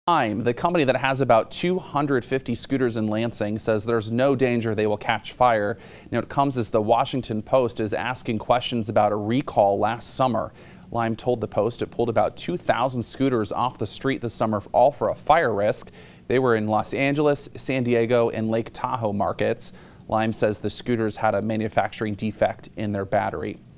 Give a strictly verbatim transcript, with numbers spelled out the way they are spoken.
Lime, the company that has about two hundred fifty scooters in Lansing, says there's no danger they will catch fire. You know, it comes as the Washington Post is asking questions about a recall last summer. Lime told the Post it pulled about two thousand scooters off the street this summer, all for a fire risk. They were in Los Angeles, San Diego, and Lake Tahoe markets. Lime says the scooters had a manufacturing defect in their battery.